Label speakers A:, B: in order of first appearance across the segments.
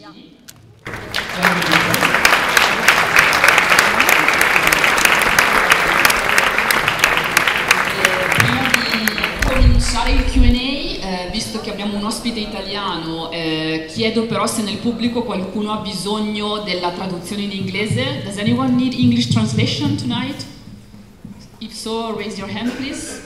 A: immagini. Prima di cominciare il Q&A, visto che abbiamo un ospite italiano, chiedo però se nel pubblico qualcuno ha bisogno della traduzione in inglese. Does anyone need English translation tonight? If so, raise your hand please.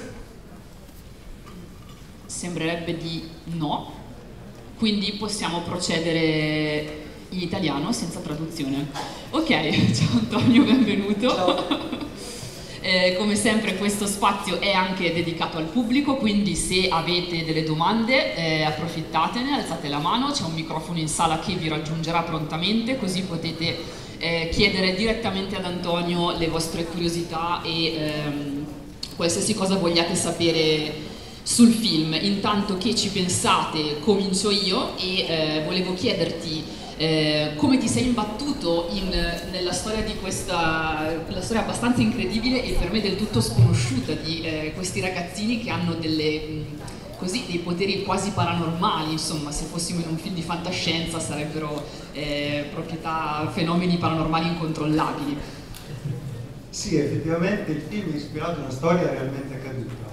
A: Sembrerebbe di no, quindi possiamo procedere in italiano senza traduzione. Ok, ciao Antonio, benvenuto.
B: Ciao.
A: Come sempre questo spazio è anche dedicato al pubblico, quindi se avete delle domande approfittatene, alzate la mano, c'è un microfono in sala che vi raggiungerà prontamente, così potete chiedere direttamente ad Antonio le vostre curiosità e qualsiasi cosa vogliate sapere sul film. Intanto che ci pensate comincio io e volevo chiederti come ti sei imbattuto nella storia di la storia abbastanza incredibile e per me del tutto sconosciuta di questi ragazzini che hanno dei poteri quasi paranormali. Insomma, se fossimo in un film di fantascienza sarebbero fenomeni paranormali incontrollabili.
B: Sì, effettivamente il film è ispirato a una storia realmente accaduta.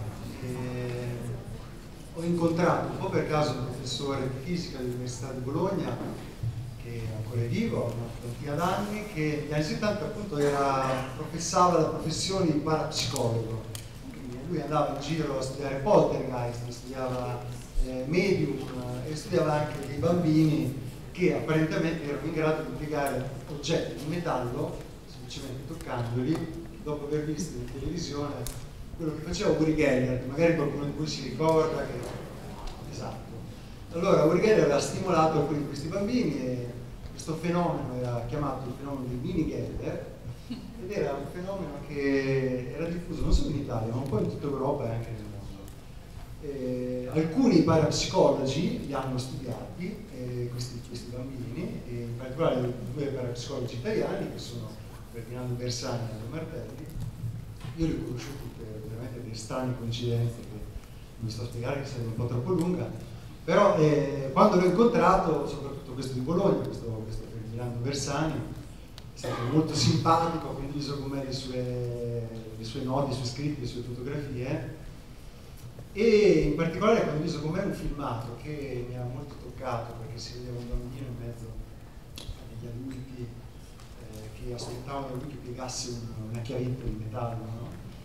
B: Ho incontrato un po' per caso un professore di fisica dell'Università di Bologna, che è ancora vivo, ha una ventina d'anni, che negli anni 70 appunto professava la professione di parapsicologo. Quindi lui andava in giro a studiare poltergeist, studiava medium e studiava anche dei bambini che apparentemente erano in grado di piegare oggetti di metallo semplicemente toccandoli, dopo aver visto in televisione quello che faceva Uri Geller, magari qualcuno di voi si ricorda che... Esatto. Allora Uri Geller aveva stimolato alcuni di questi bambini e questo fenomeno era chiamato il fenomeno di Mini Geller ed era un fenomeno che era diffuso non solo in Italia ma un po' in tutta Europa e anche nel mondo. Alcuni parapsicologi li hanno studiati, questi bambini, e in particolare due parapsicologi italiani che sono Ferdinando Bersani e Andrea Martelli. Io li ho conosciuti per veramente delle strane coincidenze che non mi sto a spiegare, che sarebbe un po' troppo lunga, però quando l'ho incontrato, soprattutto questo di Bologna, questo Ferdinando Bersani, è stato molto simpatico, ha condiviso con me le sue note, i suoi scritti, le sue fotografie e in particolare ha condiviso con me un filmato che mi ha molto toccato perché si vedeva un bambino in mezzo a degli adulti che aspettavano da lui che piegasse una chiavetta di metallo, no?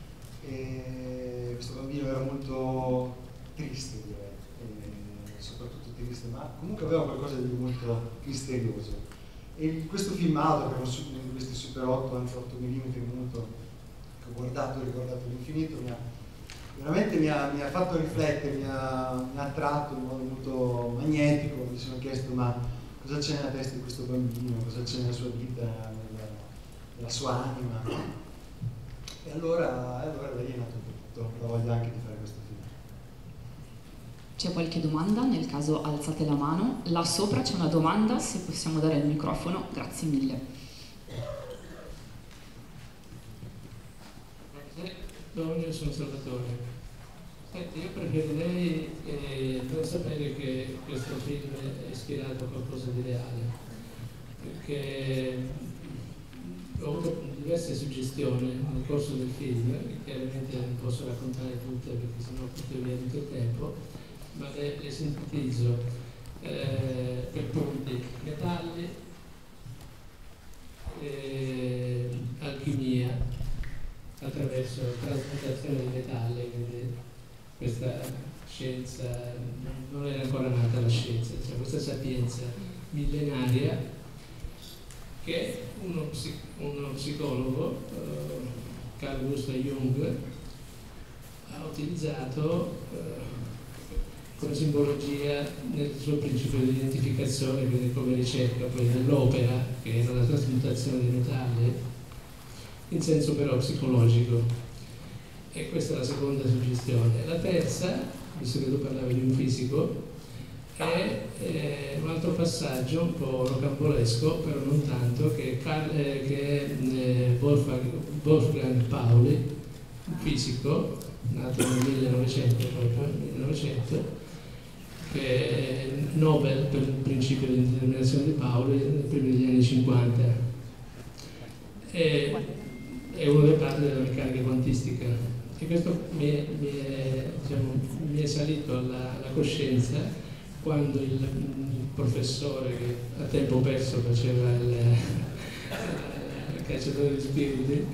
B: E questo bambino era molto triste, direi, soprattutto triste, ma comunque aveva qualcosa di molto misterioso. E questo filmato, che era di questi Super 8, anzi 8 mm muto, che ho guardato e ricordato all'infinito, veramente mi ha fatto riflettere, mi ha attratto in modo molto magnetico. Mi sono chiesto ma cosa c'è nella testa di questo bambino, cosa c'è nella sua vita, nella sua anima. E allora da lì è nato tutto, la voglia anche di fare questo film.
A: C'è qualche domanda? Nel caso alzate la mano. Là sopra c'è una domanda, se possiamo dare il microfono, grazie mille.
C: Io sono Salvatore. Senti, io preferirei non sapere che questo film è ispirato a qualcosa di reale, perché ho avuto diverse suggestioni nel corso del film, che chiaramente non posso raccontare tutte perché sennò porto via tutto il tempo, ma le sintetizzo per punti: metalli, alchimia attraverso trasmutazione di metalli, quindi questa scienza non era ancora nata, la scienza, cioè questa sapienza millenaria che uno psicologo, Carl Gustav Jung, ha utilizzato come simbologia nel suo principio di identificazione, quindi come ricerca poi dell'opera, che era la trasmutazione dei metalli, in senso però psicologico. E questa è la seconda suggestione. La terza, visto che tu parlavi di un fisico, è un altro passaggio un po' rocambolesco, però non tanto, che è Wolfgang Pauli, un fisico nato nel 1900, che è Nobel per il principio di determinazione di Pauli nei primi degli anni 50. È uno dei padri della meccanica quantistica. E questo mi è salito alla coscienza quando il professore che a tempo perso faceva il cacciatore di spiriti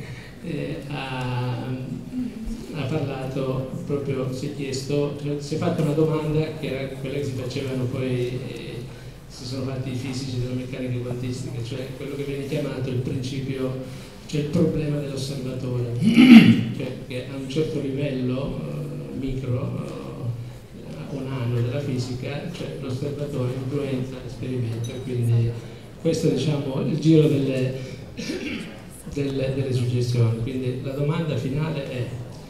C: ha parlato, proprio si è chiesto, si è fatta una domanda che era quella che si facevano poi, si sono fatti i fisici della meccanica quantistica, cioè quello che viene chiamato il principio, cioè il problema dell'osservatore, cioè che a un certo livello micro o nano della fisica, cioè l'osservatore influenza l'esperimento, quindi questo è, diciamo, il giro delle suggestioni. Quindi la domanda finale è,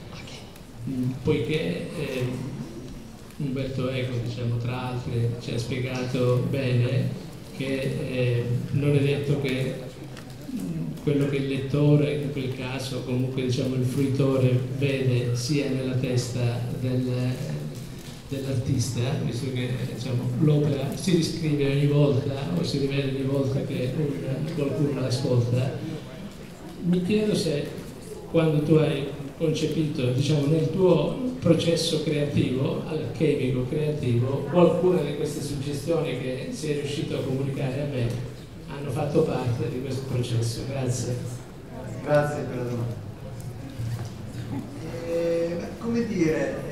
C: poiché Umberto Eco, diciamo, tra altri ci ha spiegato bene che non è detto che quello che il lettore, in quel caso comunque diciamo il fruitore, vede sia nella testa dell'artista, visto che diciamo, l'opera si riscrive ogni volta o si rivede ogni volta che qualcuno l'ascolta. Mi chiedo se quando tu hai concepito, diciamo, nel tuo processo creativo, alchemico creativo, qualcuna di queste suggestioni che sei riuscito a comunicare a me hanno fatto parte di questo processo. Grazie.
B: Grazie per la domanda. Come dire,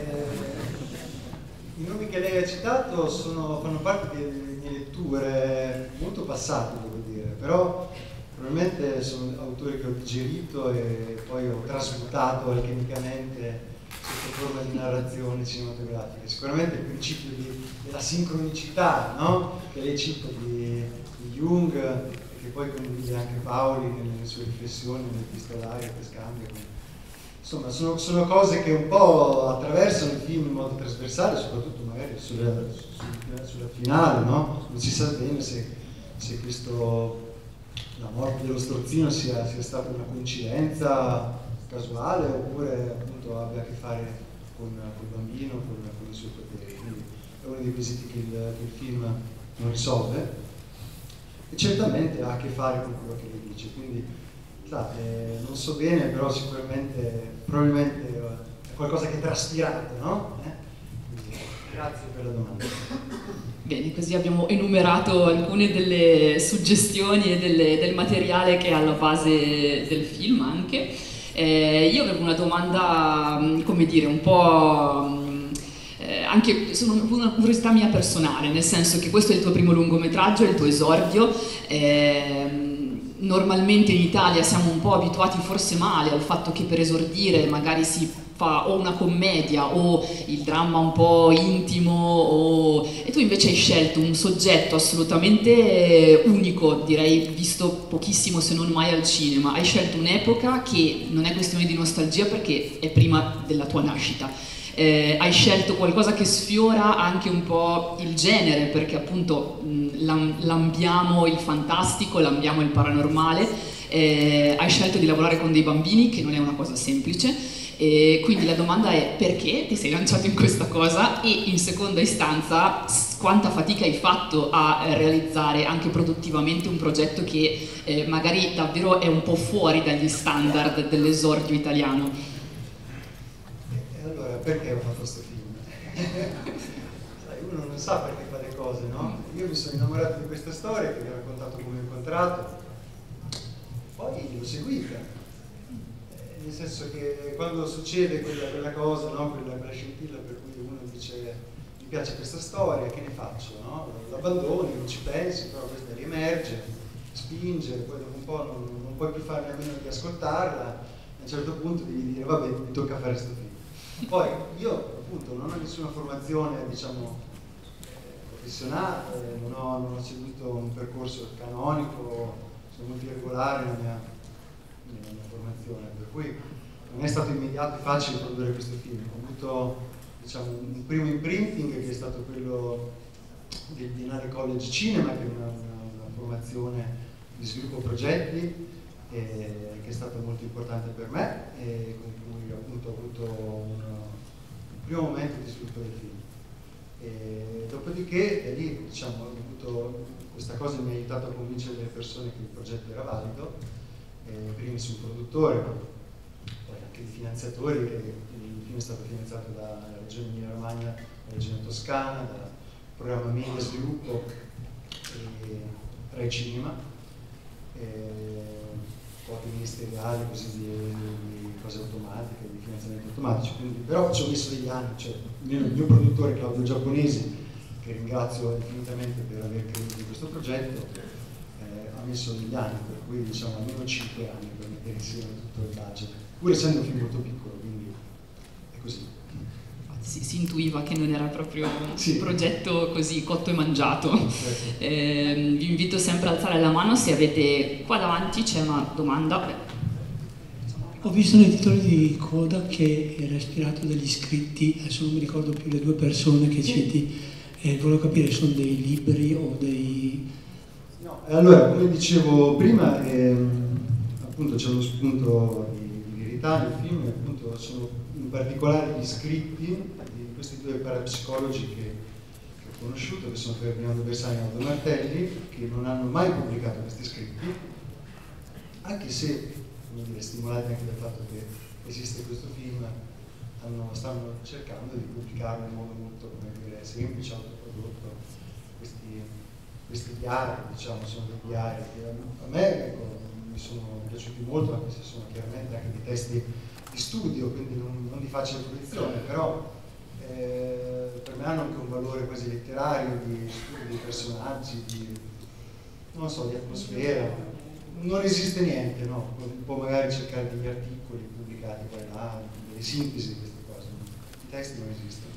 B: i nomi che lei ha citato fanno parte delle mie letture molto passate, devo dire, però probabilmente sono autori che ho digerito e poi ho trasmutato alchemicamente sotto forma di narrazione cinematografica. Sicuramente il principio della sincronicità, no? Che lei cita di Jung, che poi condivide anche Paoli nelle sue riflessioni, nell'epistolario che scambia. Insomma, sono cose che un po' attraversano il film in modo trasversale, soprattutto magari sulla finale, no? Non si sa bene se la morte dello strozzino sia stata una coincidenza casuale oppure appunto abbia a che fare con il bambino, con i suoi poteri. Quindi è uno dei quesiti che il film non risolve e certamente ha a che fare con quello che lei dice. Quindi non so bene, però sicuramente, probabilmente è qualcosa che è traspirato, no? Quindi, grazie per la domanda.
A: Bene, così abbiamo enumerato alcune delle suggestioni e del materiale che è alla base del film anche. Io avevo una domanda, come dire, un po' anche una curiosità mia personale, nel senso che questo è il tuo primo lungometraggio, è il tuo esordio. Normalmente in Italia siamo un po' abituati, forse male, al fatto che per esordire magari si fa o una commedia o il dramma un po' intimo e tu invece hai scelto un soggetto assolutamente unico, direi visto pochissimo se non mai al cinema. Hai scelto un'epoca che non è questione di nostalgia perché è prima della tua nascita. Hai scelto qualcosa che sfiora anche un po' il genere, perché appunto lambiamo il fantastico, lambiamo il paranormale. Hai scelto di lavorare con dei bambini, che non è una cosa semplice, quindi la domanda è: perché ti sei lanciato in questa cosa? E in seconda istanza, quanta fatica hai fatto a realizzare anche produttivamente un progetto che magari davvero è un po' fuori dagli standard dell'esordio italiano?
B: Perché ho fatto questo film? Sai, uno non sa perché fa le cose, no? Io mi sono innamorato di questa storia che vi ho raccontato come ho incontrato, poi l'ho seguita, nel senso che quando succede quella cosa, no? quella scintilla per cui uno dice mi piace questa storia, che ne faccio? No? L'abbandoni, non ci pensi, però questa riemerge, spinge, poi dopo un po' non puoi più farne a meno di ascoltarla, a un certo punto devi dire vabbè, mi tocca fare questo film. Poi io appunto non ho nessuna formazione, diciamo, professionale, non ho seguito un percorso canonico, sono molto irregolare nella mia formazione, per cui non è stato immediato e facile produrre questo film. Ho avuto, diciamo, un primo imprinting che è stato quello del Biennale College Cinema, che è una formazione di sviluppo progetti che è stata molto importante per me e con cui appunto ho avuto un primo momento di sviluppo del film. E dopodiché, da lì, diciamo, ho avuto questa cosa, mi ha aiutato a convincere le persone che il progetto era valido, prima su un produttore, poi anche di finanziatori, il film è stato finanziato dalla Regione Emilia-Romagna, dalla Regione Toscana, dal programma Media Sviluppo e Rai Cinema, quote ministeriali, così di cose automatiche, di finanziamenti automatici, quindi, però ci ho messo degli anni, cioè il mio produttore Claudio Giapponesi, che ringrazio infinitamente per aver creduto in questo progetto, ha messo degli anni, per cui diciamo almeno 5 anni per mettere insieme tutto il budget, pur essendo un film molto piccolo, quindi è così.
A: Si intuiva che non era proprio un progetto così cotto e mangiato. Vi invito sempre a alzare la mano se avete, qua davanti c'è una domanda.
D: Ho visto nei titoli di coda che era ispirato dagli iscritti, adesso non mi ricordo più le due persone che citi, volevo capire, sono dei libri o dei...
B: No, allora, come dicevo prima, appunto c'è uno spunto di verità nel film, appunto sono in particolare gli scritti di questi due parapsicologi che ho conosciuto, che sono Ferdinando Bersani e Aldo Martelli, che non hanno mai pubblicato questi scritti, anche se, come dire, stimolati anche dal fatto che esiste questo film, stanno cercando di pubblicarlo in modo molto, come dire, semplice, autoprodotto. Questi diari, diciamo, sono dei diari che a me, ecco, mi sono piaciuti molto, anche se sono chiaramente anche dei testi di studio, quindi non di facile fruizione, però per me hanno anche un valore quasi letterario, di studio dei personaggi, non so, di atmosfera. Non esiste niente, no? Un po' magari cercare degli articoli pubblicati qua e là, delle sintesi di queste cose, i testi non esistono.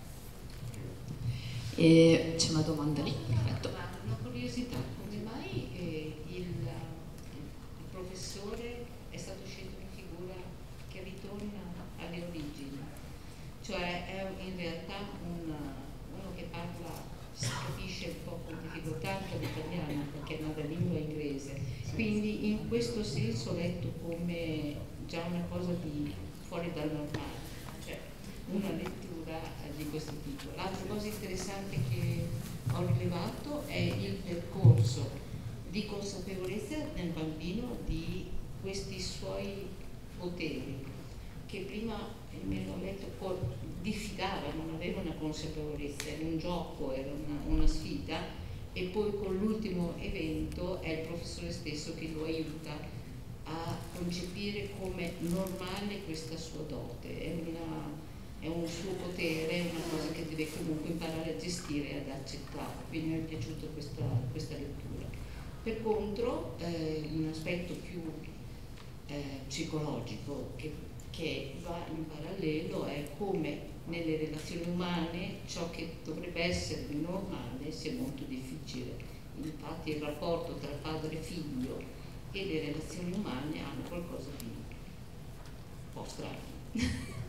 A: E c'è una domanda lì, perfetto.
E: Una curiosità, come mai il professore è stato scelto una figura che ritorna alle origini? Cioè è in realtà uno che parla, si capisce un po' con difficoltà anche l'italiano perché è madrelingua inglese, quindi in questo senso ho letto come già una cosa di fuori dal normale, cioè una lettura di questo tipo. L'altra cosa interessante che ho rilevato è il percorso di consapevolezza nel bambino di questi suoi poteri, che prima mi hanno detto diffidava, non aveva una consapevolezza, era un gioco, era una sfida, e poi con l'ultimo evento è il professore stesso che lo aiuta a concepire come normale questa sua dote, è un suo potere, è una cosa che deve comunque imparare a gestire e ad accettare, quindi mi è piaciuta questa lettura. Per contro, un aspetto più psicologico che va in parallelo è come nelle relazioni umane ciò che dovrebbe essere normale sia molto difficile. Infatti il rapporto tra padre e figlio e le relazioni umane hanno qualcosa di un po' strano.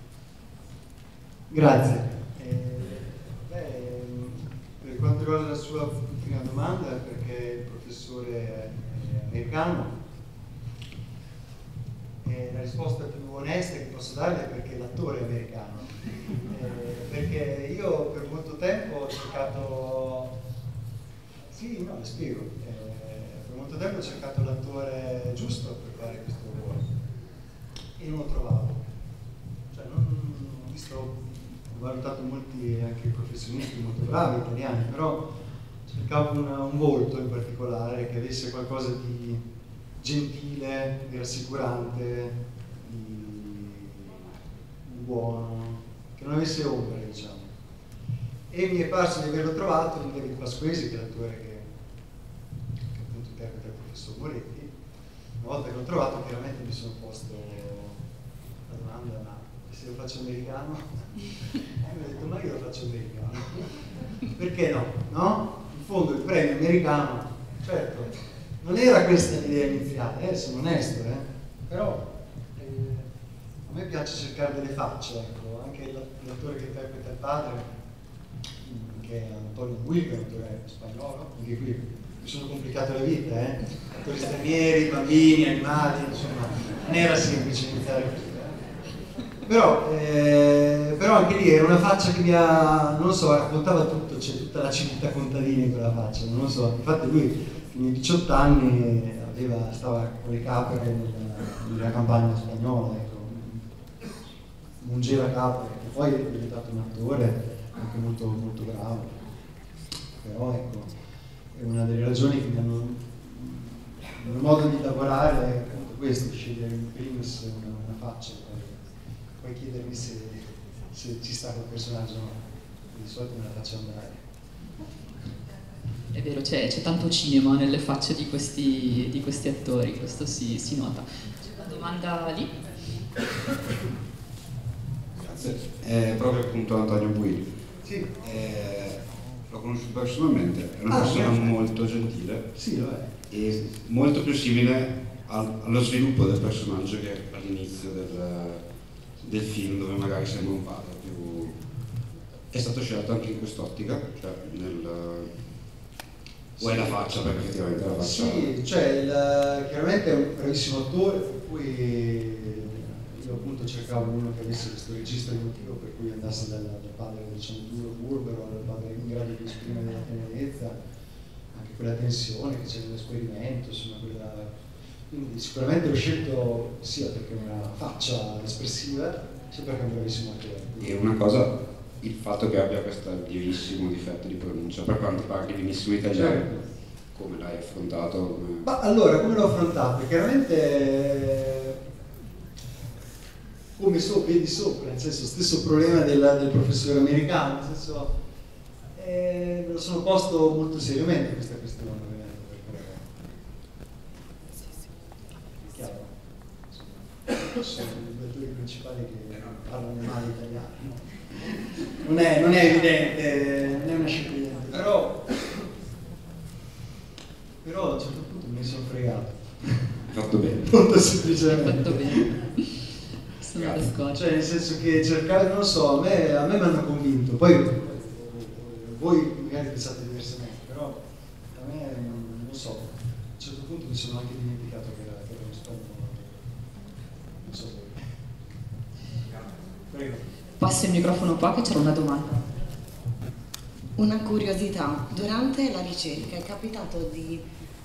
B: Grazie. Per quanto riguarda la sua prima domanda, perché il professore è americano, la risposta più onesta che posso darle è perché l'attore è americano. Perché io per molto tempo ho cercato, sì, no, le spiego, per molto tempo ho cercato l'attore giusto per fare questo ruolo e non lo trovavo. Cioè, ho visto, ho valutato molti anche professionisti molto bravi italiani, però cercavo un volto in particolare che avesse qualcosa di gentile, di rassicurante, di buono, che non avesse ombre, diciamo. E mi è parso di averlo trovato in David Pasquesi, che è l'attore che appunto interpreta il professor Moretti. Una volta che l'ho trovato, chiaramente mi sono posto la domanda: ma se lo faccio americano? Mi ho detto: ma io lo faccio americano. Perché no? No? In fondo il premio americano, certo, non era questa l'idea iniziale, sono onesto, però a me piace cercare delle facce, ecco. Anche l'attore che interpreta il padre, che è Antonio Buil, che è un attore spagnolo, anche qui mi sono complicato la vita, attori stranieri, bambini, animali, insomma, non era semplice iniziare così. Però anche lì era una faccia che non lo so, raccontava tutto, c'è tutta la civiltà contadina in quella faccia, non lo so. Infatti lui nei 18 anni stava con le capre nella campagna spagnola, ecco. Mungeva capre, che poi è diventato un attore anche molto, molto bravo. Però ecco, è una delle ragioni che mi hanno il mio modo di lavorare è appunto questo, scegliere in primis una faccia, poi chiedermi se ci sta quel personaggio o no. Di solito me la faccio andare.
A: È vero, c'è tanto cinema nelle facce di questi attori, questo si nota. C'è una domanda lì?
F: Grazie. È proprio appunto Antonio Buili.
B: Sì.
F: L'ho conosciuto personalmente, è una persona molto gentile.
B: Sì, lo è.
F: E molto più simile allo sviluppo del personaggio che all'inizio del film, dove magari sembra un padre più... È stato scelto anche in quest'ottica, cioè o è la faccia, perché effettivamente la faccia...
B: Sì, cioè chiaramente è un bravissimo attore, per cui io appunto cercavo uno che avesse questo registro emotivo, per cui andasse dal padre diciamo duro, burbero, al padre in grado di esprimere la tenerezza, anche quella tensione che c'è nell'esperimento, insomma quindi sicuramente l'ho scelto sia perché è una faccia espressiva, sia perché è un bravissimo attore.
F: E una cosa, il fatto che abbia questo lievissimo difetto di pronuncia, per quanto parli benissimo italiano, certo. Come l'hai affrontato?
B: Ma allora, come l'ho affrontato? Chiaramente come piedi sopra, nel senso stesso problema del professore americano, nel senso me lo sono posto molto seriamente questa questione, perché è chiaro, sono i due attori principali che parlano male italiano, non è evidente, non è una scelta evidente, però a un certo punto me ne sono fregato.
F: Hai fatto bene.
B: Molto semplicemente.
A: Hai fatto bene.
B: Cioè nel senso che cercare, non lo so, a me mi hanno convinto, poi voi magari pensate diversamente, però a me non lo so, a un certo punto mi sono anche dimenticato che era uno spagnolo, non so se... Prego.
A: Passi il microfono qua che c'era una domanda.
G: Una curiosità, durante la ricerca è capitato di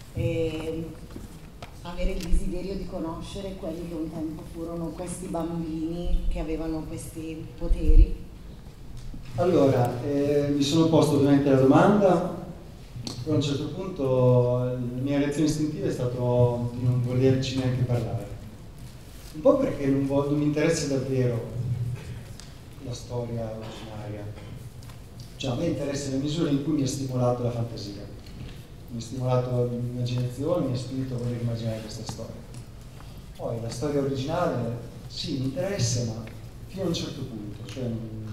G: avere il desiderio di conoscere quelli che un tempo furono questi bambini che avevano questi poteri?
B: Allora, mi sono posto ovviamente la domanda, poi a un certo punto la mia reazione istintiva è stata di non volerci neanche parlare. Un po' perché non mi interessa davvero la storia originaria. Cioè a me interessa la misura in cui mi ha stimolato la fantasia, mi ha stimolato l'immaginazione, mi ha spinto a voler immaginare questa storia. Poi la storia originale, sì, mi interessa, ma fino a un certo punto. Cioè,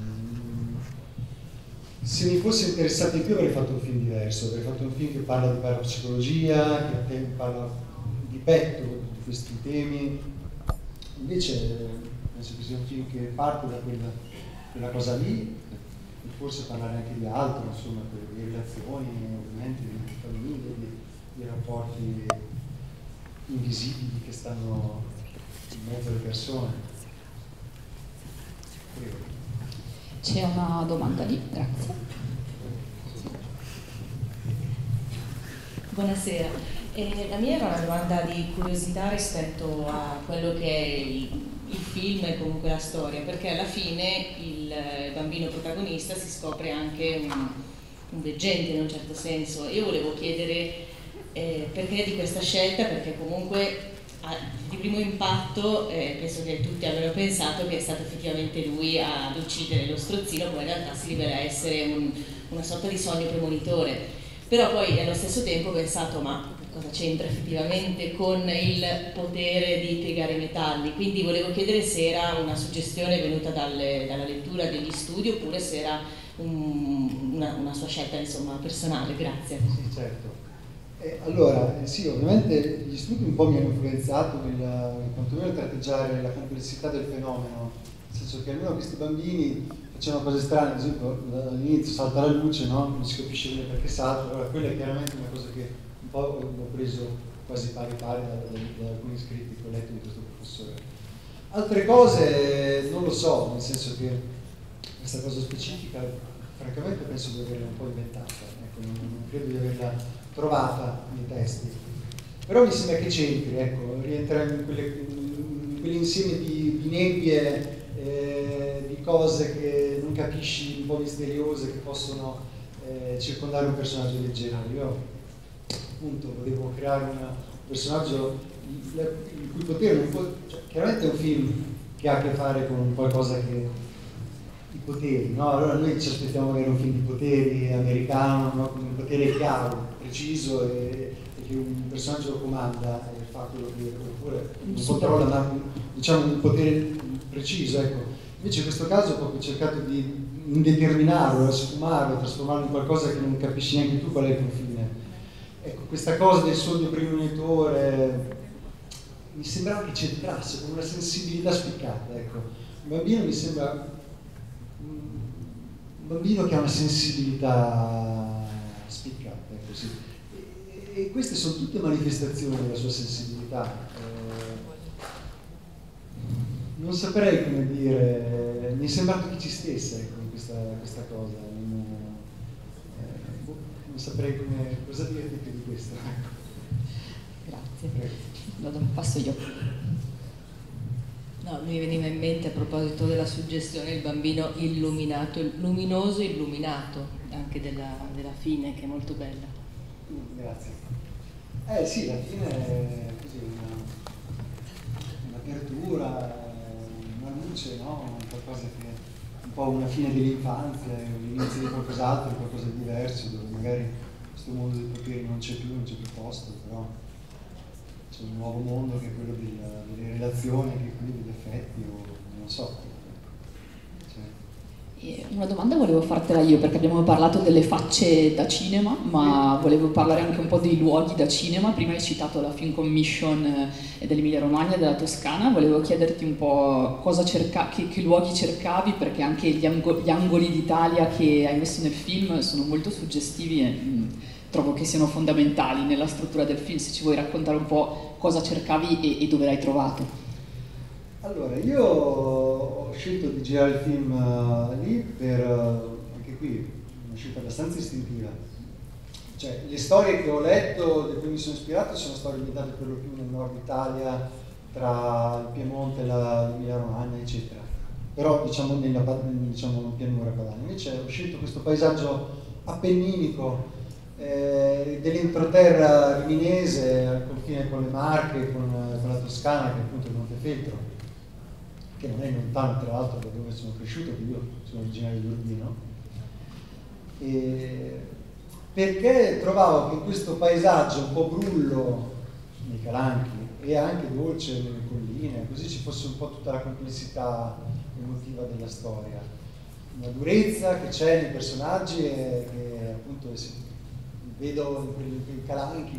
B: se mi fosse interessato di più avrei fatto un film diverso, avrei fatto un film che parla di parapsicologia, che parla di petto di questi temi. Invece penso che sia un film che parte da quella cosa lì, e forse parlare anche di altro, insomma, di relazioni, ovviamente, di famiglie, di rapporti invisibili che stanno in mezzo alle persone. Prego.
A: C'è una domanda lì, grazie.
H: Buonasera, la mia era una domanda di curiosità rispetto a quello che è il film e comunque la storia, perché alla fine il bambino protagonista si scopre anche un veggente in un certo senso. Io volevo chiedere perché di questa scelta, perché comunque di primo impatto penso che tutti abbiano pensato che è stato effettivamente lui ad uccidere lo strozzino, poi in realtà si rivela essere una sorta di sogno premonitore. Però poi allo stesso tempo ho pensato, ma cosa c'entra effettivamente con il potere di piegare i metalli? Quindi volevo chiedere se era una suggestione venuta dalla lettura degli studi oppure se era una sua scelta, insomma, personale. Grazie.
B: Sì, certo. Allora, sì, ovviamente gli studi un po' mi hanno influenzato quantomeno a tratteggiare la complessità del fenomeno, nel senso che almeno questi bambini facevano cose strane, ad esempio all'inizio salta la luce, no? Non si capisce bene perché salta, allora quella è chiaramente una cosa che un po' ho preso quasi pari da alcuni scritti che ho letto di questo professore. Altre cose non lo so, nel senso che questa cosa specifica francamente penso di averla un po' inventata, ecco, non credo di averla trovata nei testi, però mi sembra che c'entri, ecco, rientra in quell'insieme di nebbie, di cose che non capisci, un po' misteriose, che possono circondare un personaggio del genere. Io appunto volevo creare un personaggio il cui potere non può, cioè, chiaramente è un film che ha a che fare con qualcosa che i poteri, no? Allora noi ci aspettiamo avere un film di poteri americano, no? Con un potere chiaro, preciso e che un personaggio lo comanda e fa quello che oppure non controlla, ma diciamo un potere preciso, ecco. Invece in questo caso ho proprio cercato di indeterminarlo, sfumarlo, trasformarlo in qualcosa che non capisci neanche tu qual è il confine. Ecco, questa cosa del sogno premonitore mi sembrava che c'entrasse con una sensibilità spiccata, ecco. Un bambino mi sembra un bambino che ha una sensibilità spiccata, ecco, sì. E queste sono tutte manifestazioni della sua sensibilità. Non saprei come dire, mi è sembrato che ci stesse, ecco, questa cosa. Non saprei cosa dirti più di questo.
I: Grazie.
B: Prego.
I: Passo io.
H: No, mi veniva in mente a proposito della suggestione il bambino illuminato, luminoso illuminato, anche della fine, che è molto bella.
B: Grazie. Sì, la fine è così un'apertura, una luce, no? Qualcosa che un po' una fine dell'infanzia, l'inizio di qualcos'altro, di qualcosa di diverso, dove magari questo mondo dei poteri non c'è più posto, però c'è un nuovo mondo che è quello delle relazioni, che è quello degli affetti, o non so.
A: Una domanda volevo fartela io, perché abbiamo parlato delle facce da cinema, ma volevo parlare anche un po' dei luoghi da cinema. Prima hai citato la Film Commission dell'Emilia Romagna e della Toscana, volevo chiederti un po' che luoghi cercavi, perché anche gli angoli d'Italia che hai messo nel film sono molto suggestivi e trovo che siano fondamentali nella struttura del film. Se ci vuoi raccontare un po' cosa cercavi e dove l'hai trovato.
B: Allora, io ho scelto di girare il film lì per, anche qui, una scelta abbastanza istintiva. Cioè, le storie che ho letto, di cui mi sono ispirato, sono storie ambientate per lo più nel nord Italia, tra il Piemonte e l'Emilia Romagna, eccetera. Però, diciamo, nella pianura padana. Invece ho scelto questo paesaggio appenninico, dell'entroterra riminese, al confine con le Marche, con la Toscana, che è appunto il Montefeltro, che non è lontano tra l'altro da dove sono cresciuto, che io sono originario di Urbino, perché trovavo che in questo paesaggio un po' brullo nei Calanchi e anche dolce nelle colline, così ci fosse un po' tutta la complessità emotiva della storia, una durezza che c'è nei personaggi e che appunto vedo in quei Calanchi,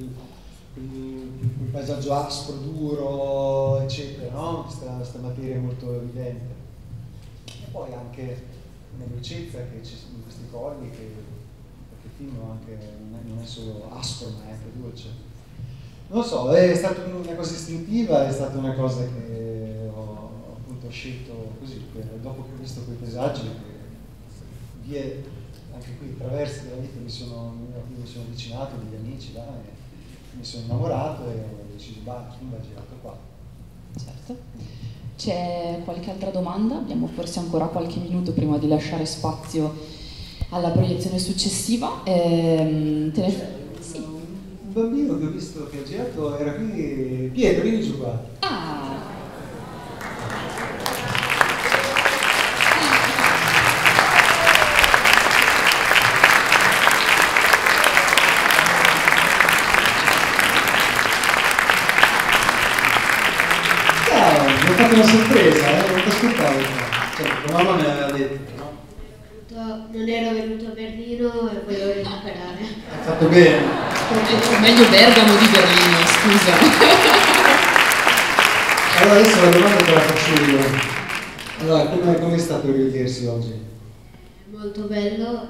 B: quel paesaggio aspro, duro, eccetera, no? Questa materia molto evidente. E poi anche una dolcezza che c'è in questi colli, perché il film non è solo aspro, ma è anche dolce. Non lo so, è stata una cosa istintiva, è stata una cosa che ho appunto scelto così, dopo che ho visto quei paesaggi, vie, anche qui, traversi della vita, mi sono avvicinato, degli amici là, e mi sono innamorato e ho deciso, va girato qua.
A: Certo. C'è qualche altra domanda? Abbiamo forse ancora qualche minuto prima di lasciare spazio alla proiezione successiva.
B: Sì. Un bambino che ho visto che ha girato era qui. Pietro, vieni giù qua. Mi ha fatto una sorpresa, non ti aspettavo. Cioè, la mamma me l'aveva detto, no?
J: Non ero venuto a Berlino e volevo recuperare.
B: Hai fatto bene.
A: Meglio Bergamo di Berlino, scusa.
B: Allora adesso la domanda te la faccio io. Allora, come è stato rivedersi oggi?
J: Molto bello.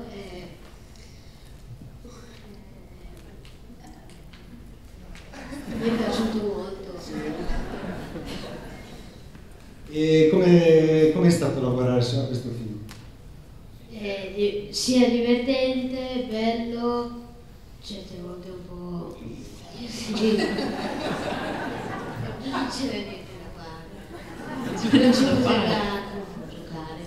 J: Mi è piaciuto molto.
B: E come è stato lavorare su questo film?
J: Sia divertente, bello, certe volte un po'... Non c'è niente da fare. Non c'è da giocare.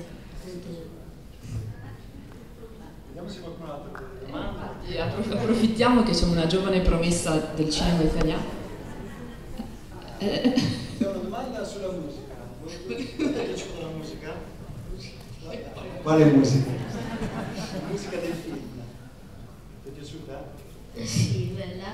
B: Vediamo se qualcun altro ha delle domande.
A: Approfittiamo che c'è una giovane promessa del cinema italiano.
B: C'è una domanda sulla musica. Volete che ci la musica? Quale musica? La musica del film. Ti è piaciuta?
J: Sì, bella.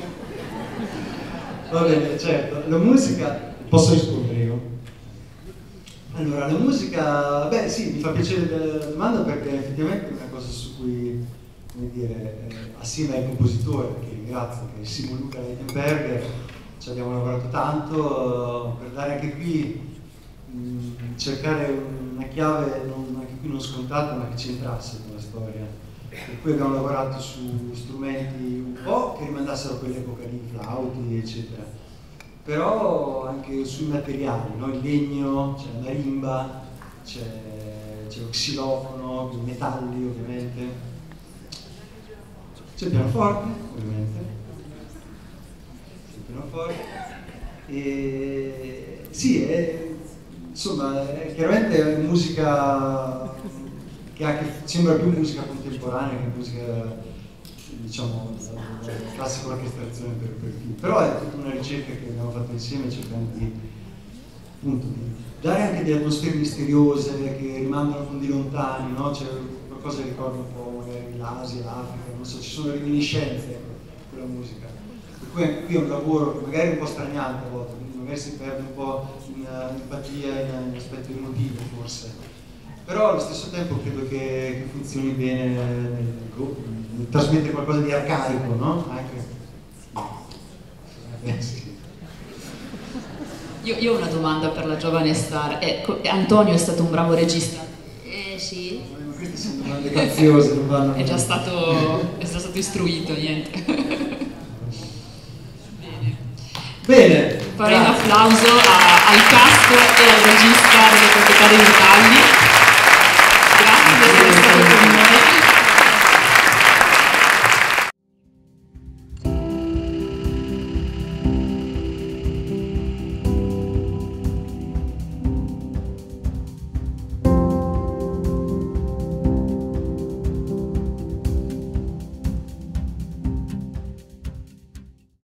B: Va bene, certo. La musica... Posso rispondere io? Allora, la musica... Beh sì, mi fa piacere la domanda perché effettivamente è una cosa su cui, come dire, assieme ai compositori, che ringrazio, che è Simon Luca Leitenberger, ci abbiamo lavorato tanto per dare anche qui, cercare una chiave anche qui non scontata ma che c'entrasse con la storia. Per cui abbiamo lavorato su strumenti un po' che rimandassero a quell'epoca lì, flauti eccetera, però anche sui materiali, no? Il legno, c'è la marimba, c'è lo xilofono, i metalli ovviamente, c'è il pianoforte ovviamente. E sì, insomma, chiaramente è musica che sembra più musica contemporanea che musica, diciamo, classica orchestrazione per film, però è tutta una ricerca che abbiamo fatto insieme cercando di, appunto, di dare anche delle atmosfere misteriose che rimandano a fondi lontani, no? C'è qualcosa che ricorda un po' magari l'Asia, l'Africa, non so, ci sono reminiscenze con la musica. Qui è un lavoro che magari è un po' straniante a volte, quindi magari si perde un po' in empatia, in aspetti emotivi forse, però allo stesso tempo credo che funzioni bene nel trasmettere qualcosa di arcaico, no? Anche.
A: Io ho una domanda per la giovane star. Antonio è stato un bravo regista?
J: Sì.
B: Queste sono domande caziose, non vanno.
A: È già stato istruito, niente.
B: Bene,
A: farei un applauso al cast e al regista delle proprietà dei metalli. Grazie per essere stato con noi.